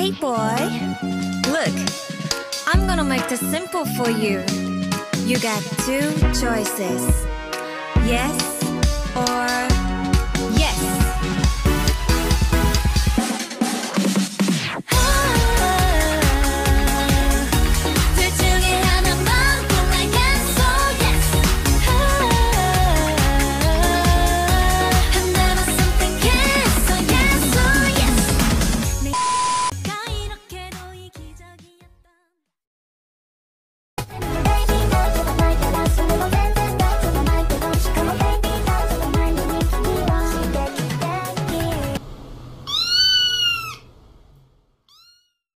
Hey boy, look, I'm gonna make this simple for you. You got two choices, yes or